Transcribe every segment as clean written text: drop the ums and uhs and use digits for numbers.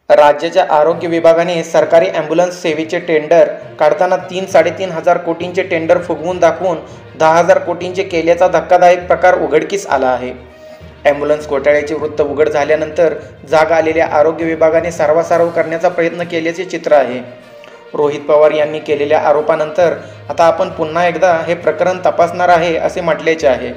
राज्याच्या आरोग्य विभागाने सरकारी ॲम्ब्युलन्स सेवेचे टेंडर काढताना 3-3.5 हजार कोटींचे टेंडर फुगवून दाखवून 10,000 कोटींचे केल्याचा धक्कादायक प्रकार उघडकीस आला आहे। ॲम्ब्युलन्स घोटाळ्याचे वृत्त उघड झाल्यानंतर जाग आलेल्या आरोग्य विभागाने सारवासारव करण्याचा प्रयत्न केल्याचे चित्र आहे। रोहित पवार यांनी केलेल्या आरोपानंतर आता आपण पुन्हा एकदा हे प्रकरण तपासणार आहे असे म्हटल्याचे आहे।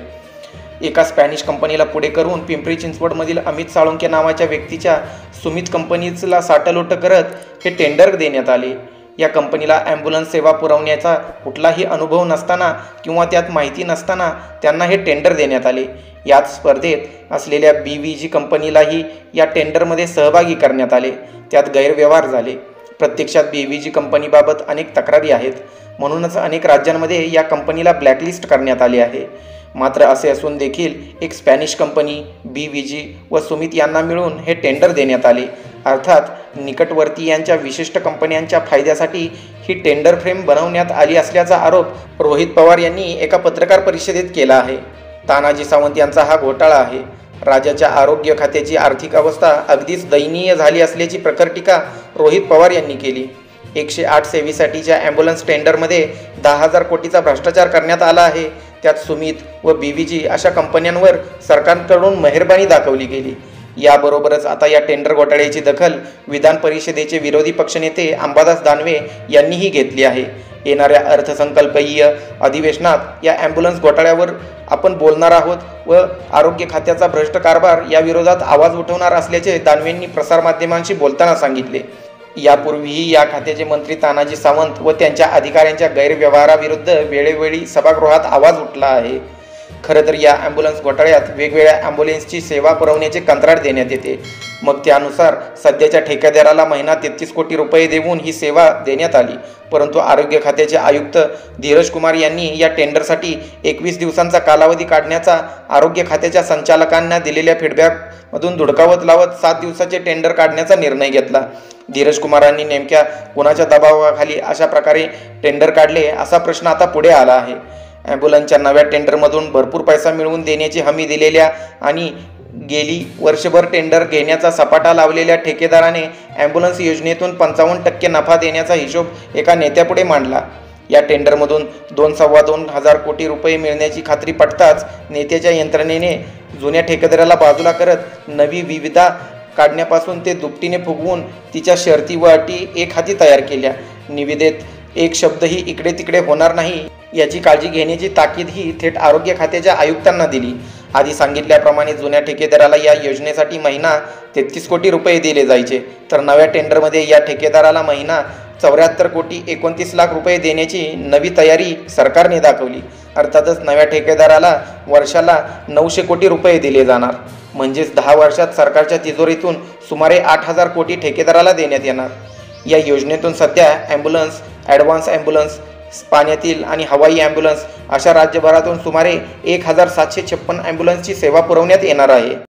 एका स्पॅनिश कंपनीला पुढे करून पिंपरी चिंचवडमधील अमित साळुंखे नावाच्या व्यक्तीच्या सुमित कंपनीजला साटलोट करत हे टेंडर देण्यात आले। या कंपनीला ॲम्ब्युलन्स सेवा पुरवण्याचा कुठलाही अनुभव नसताना किंवा त्यात माहिती नसताना त्यांना हे टेंडर देण्यात आले। याच स्पर्धेत असलेल्या BVG कंपनीलाही या टेंडरमध्ये सहभागी करण्यात आले। त्यात गैरव्यवहार झाले। प्रत्यक्षात BVG कंपनीबाबत अनेक तक्रारी आहेत, म्हणूनच अनेक राज्यांमध्ये या कंपनीला ब्लॅकलिस्ट करण्यात आले आहे। मात्र असे असून देखील एक स्पॅनिश कंपनी, BVG व सुमित यांना मिळून हे टेंडर देण्यात आले। अर्थात निकटवर्ती यांच्या विशिष्ट कंपन्यांच्या फायद्यासाठी ही टेंडर फ्रेम बनवण्यात आली असल्याचा आरोप रोहित पवार यांनी एका पत्रकार परिषदेत केला आहे। तानाजी सावंत यांचा हा घोटाळा आहे। राज्याच्या आरोग्य खात्याची आर्थिक अवस्था अगदीच दयनीय झाली असल्याची प्रखर टीका रोहित पवार यांनी केली। 108 सेवेसाठीच्या ॲम्ब्युलन्स टेंडरमध्ये 10,000 कोटीचा भ्रष्टाचार करण्यात आला आहे। त्यात सुमित व BVG अशा कंपन्यांवर सरकारकडून मेहरबानी दाखवली गेली। याबरोबरच आता या टेंडर घोटाळ्याची दखल विधान परिषदेचे विरोधी पक्षनेते अंबादास दानवे यांनीही घेतली आहे। येणाऱ्या अर्थसंकल्पीय अधिवेशनात या ॲम्ब्युलन्स घोटाळ्यावर आपण बोलणार आहोत व आरोग्य खात्याचा भ्रष्ट कारभार या विरोधात आवाज उठवणार असल्याचे दानवेंनी प्रसारमाध्यमांशी बोलताना सांगितले। यापूर्वीही या खात्याचे मंत्री तानाजी सावंत व त्यांच्या अधिकाऱ्यांच्या गैरव्यवहाराविरुद्ध वेळोवेळी सभागृहात आवाज उठला आहे। खरं तर या ॲम्ब्युलन्स घोटाळ्यात वेगवेगळ्या ॲम्ब्युलन्सची सेवा पुरवण्याचे कंत्राट देण्यात येते। मग त्यानुसार सध्याच्या ठेकेदाराला महिना 33 कोटी रुपये देऊन ही सेवा देण्यात आली। परंतु आरोग्य खात्याचे आयुक्त धीरज कुमार यांनी या टेंडरसाठी 21 दिवसांचा कालावधी काढण्याचा आरोग्य खात्याच्या संचालकांना दिलेल्या फीडबॅकमधून धुडकावत लावत 7 दिवसाचे टेंडर काढण्याचा निर्णय घेतला। धीरज कुमारांनी नेमक्या कोणाच्या दबावाखाली अशा प्रकारे टेंडर काढले असा प्रश्न आता पुढे आला आहे। ॲम्ब्युलन्सच्या नव्या टेंडरमधून भरपूर पैसा मिळवून देण्याची हमी दिलेल्या आणि गेली वर्षभर टेंडर घेण्याचा सपाटा लावलेल्या ठेकेदाराने ॲम्ब्युलन्स योजनेतून 55% नफा देण्याचा हिशोब एका नेत्यापुढे मांडला। या टेंडरमधून 2-2.25 हजार कोटी रुपये मिळण्याची खात्री पटताच नेत्याच्या यंत्रणेने जुन्या ठेकेदाराला बाजूला करत नवी विविधा काढण्यापासून ते दुपटीने फुगवून तिच्या शर्ती व अटी एक हाती तयार केल्या। निविदेत एक शब्दही इकडे तिकडे होणार नाही याची काळजी घेण्याची ताकीदही थेट आरोग्य खात्याच्या आयुक्तांना दिली। आधी सांगितल्याप्रमाणे जुन्या ठेकेदाराला या योजनेसाठी महिना 33 कोटी रुपये दिले जायचे, तर नव्या टेंडरमध्ये या ठेकेदाराला महिना 74 कोटी 29 लाख रुपये देण्याची नवी तयारी सरकारने दाखवली। अर्थातच नव्या ठेकेदाराला वर्षाला 900 कोटी रुपये दिले जाणार, म्हणजेच 10 वर्षात सरकारच्या तिजोरीतून सुमारे 8,000 कोटी ठेकेदाराला देण्यात येणार। या योजनेतून सध्या ॲम्ब्युलन्स, ॲडव्हान्स ॲम्ब्युलन्स, पाण्यातील आणि हवाई ॲम्ब्युलन्स अशा राज्यभरातून सुमारे 1,756 ॲम्ब्युलन्सची सेवा पुरवण्यात येणार आहे।